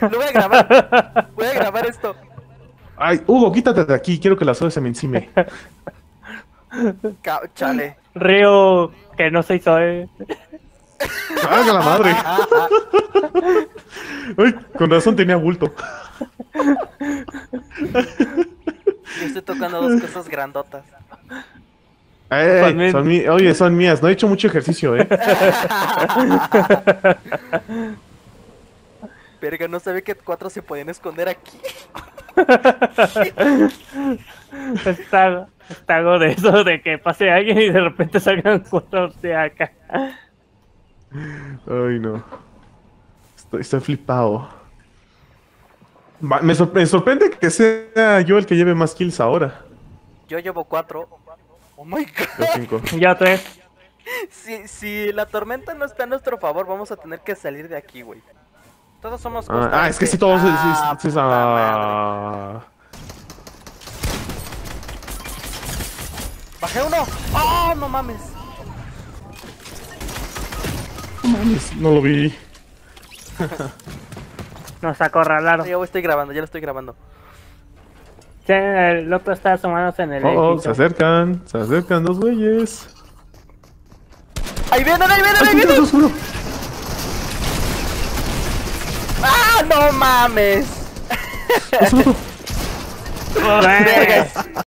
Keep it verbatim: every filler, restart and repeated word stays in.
Lo voy a grabar. Voy a grabar esto. Ay, Hugo, quítate de aquí. Quiero que la soda se me encime. Ca- Chale. Río, que no se hizo, eh. ¡Haga la madre! Ay, con razón tenía bulto. Yo estoy tocando dos cosas grandotas. Ey, También. son mi- Oye, son mías. No he hecho mucho ejercicio, eh. Verga, no sabía que cuatro se podían esconder aquí. Está, está algo de eso, de que pase alguien y de repente salgan cuatro de acá. Ay, no. Estoy, estoy flipado. Va, Me, sorpre- me sorprende que sea yo el que lleve más kills ahora. Yo llevo cuatro. Oh my Yo god. cinco. Ya tres. Si, si la tormenta no está a nuestro favor, vamos a tener que salir de aquí, güey. Todos somos Ah, ah, es que sí, todos. Ah, sí, sí, sí, puta ah. Bajé uno. ¡Oh, no mames! No mames, no lo vi. Nos acorralaron. Ya estoy grabando, ya lo estoy grabando. Sí, el otro está asomándose en el Oh, oh, se edificio. acercan. Se acercan dos güeyes. ¡Ahí vienen, ahí vienen, ¡Ay, ahí mira, vienen! dos, uno! ¡Ah, no mames! Dos, uno. Joder. Verga.